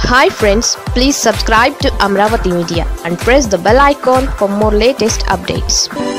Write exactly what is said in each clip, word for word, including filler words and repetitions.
Hi friends, please subscribe to Amravati Media and press the bell icon for more latest updates.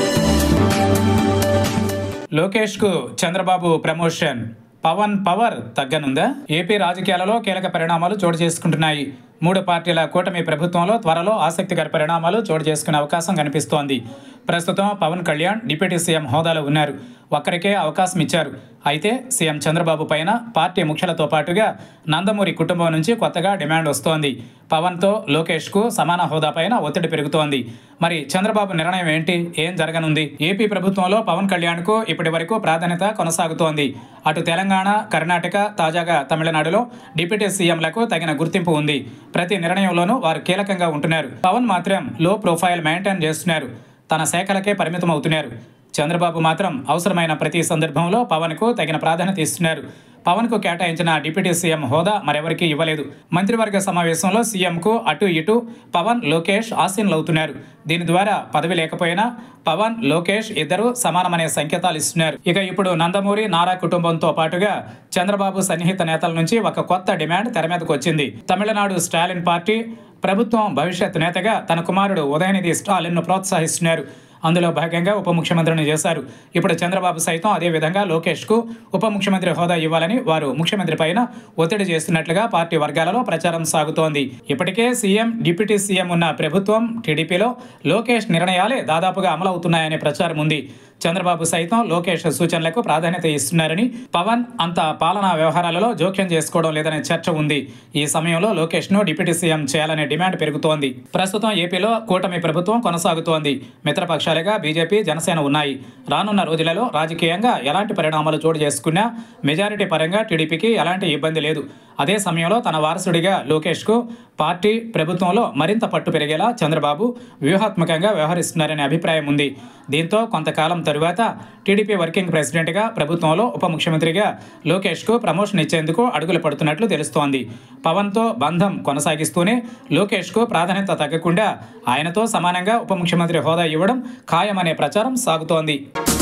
Lokesh కు Chandrababu promotion. Pawan power తగ్గనుందా? AP రాజకీయాలలో కీలక పరిణామాలు చోటు చేసుకుంటున్నాయి. మూడు పార్టీల కూటమి ప్రభుత్వంలో త్వరలో ఆసక్తికర పరిణామాలు చోటు చేసుకునే అవకాశం కనిపిస్తోంది. ప్రస్తుతం పవన్ కళ్యాణ్ డిప్యూటీ సీఎం హోదాలో ఉన్నారు. ఒక్కరికే అవకాశం ఇచ్చారు. అయితే సీఎం చంద్రబాబు పైన పార్టీ ముఖ్యులతో పాటుగా నందమూరి కుటుంబం నుంచి కొత్తగా డిమాండ్ వస్తోంది. పవన్తో లోకేష్కు సమాన హోదా పైన ఒత్తిడి పెరుగుతోంది. మరి చంద్రబాబు నిర్ణయం ఏంటి? ఏం జరగనుంది? ఏపీ ప్రభుత్వంలో పవన్ కళ్యాణ్కు ఇప్పటి వరకు ప్రాధాన్యత కొనసాగుతోంది. అటు తెలంగాణ, కర్ణాటక, తాజాగా తమిళనాడులో డిప్యూటీ సీఎంలకు తగిన గుర్తింపు ఉంది. ప్రతి నిర్ణయంలోనూ వారు కీలకంగా ఉంటున్నారు. పవన్ మాత్రం లో ప్రొఫైల్ మెయింటైన్ చేస్తున్నారు. తన శాఖలకే పరిమితం అవుతున్నారు. చంద్రబాబు మాత్రం అవసరమైన ప్రతి సందర్భంలో పవన్కు తగిన ప్రాధాన్యత ఇస్తున్నారు. పవన్కు కేటాయించిన డిప్యూటీ సీఎం హోదా మరెవరికీ ఇవ్వలేదు. మంత్రివర్గ సమావేశంలో సీఎంకు అటు ఇటు పవన్, లోకేష్ ఆసీనులవుతున్నారు. దీని ద్వారా పదవి లేకపోయినా పవన్, లోకేష్ ఇద్దరు సమానమనే సంకేతాలు ఇస్తున్నారు. ఇక ఇప్పుడు నందమూరి, నారా కుటుంబంతో పాటుగా చంద్రబాబు సన్నిహిత నేతల నుంచి ఒక కొత్త డిమాండ్ తెర మీదకు వచ్చింది. తమిళనాడు స్టాలిన్ పార్టీ ప్రభుత్వం భవిష్యత్ నేతగా తన కుమారుడు ఉదయనిధి స్టాలిన్ను ప్రోత్సహిస్తున్నారు. అందులో భాగంగా ఉప ముఖ్యమంత్రిని చేశారు. ఇప్పుడు చంద్రబాబు సైతం అదేవిధంగా లోకేష్కు ఉప ముఖ్యమంత్రి హోదా ఇవ్వాలని వారు ముఖ్యమంత్రి పైన ఒత్తిడి చేస్తున్నట్లుగా పార్టీ వర్గాలలో ప్రచారం సాగుతోంది. ఇప్పటికే సీఎం, డిప్యూటీ సీఎం ఉన్న ప్రభుత్వం టీడీపీలో లోకేష్ నిర్ణయాలే దాదాపుగా అమలవుతున్నాయనే ప్రచారం ఉంది. చంద్రబాబు సైతం లోకేష్ సూచనలకు ప్రాధాన్యత ఇస్తున్నారని, పవన్ అంత పాలనా వ్యవహారాలలో జోక్యం చేసుకోవడం లేదనే చర్చ ఉంది. ఈ సమయంలో లోకేష్ను డిప్యూటీ సీఎం చేయాలనే డిమాండ్ పెరుగుతోంది. ప్రస్తుతం ఏపీలో కూటమి ప్రభుత్వం కొనసాగుతోంది. మిత్రపక్షాలుగా బీజేపీ, జనసేన ఉన్నాయి. రానున్న రోజులలో రాజకీయంగా ఎలాంటి పరిణామాలు చోటు చేసుకున్నా మెజారిటీ పరంగా టీడీపీకి ఎలాంటి ఇబ్బంది లేదు. అదే సమయంలో తన వారసుడిగా లోకేష్కు పార్టీ, ప్రభుత్వంలో మరింత పట్టు పెరిగేలా చంద్రబాబు వ్యూహాత్మకంగా వ్యవహరిస్తున్నారనే అభిప్రాయం ఉంది. దీంతో కొంతకాలం తరువాత టీడీపీ వర్కింగ్ ప్రెసిడెంట్గా, ప్రభుత్వంలో ఉప ముఖ్యమంత్రిగా లోకేష్కు ప్రమోషన్ ఇచ్చేందుకు అడుగులు పడుతున్నట్లు తెలుస్తోంది. పవన్తో బంధం కొనసాగిస్తూనే లోకేష్కు ప్రాధాన్యత తగ్గకుండా ఆయనతో సమానంగా ఉప ముఖ్యమంత్రి హోదా ఇవ్వడం ఖాయమనే ప్రచారం సాగుతోంది.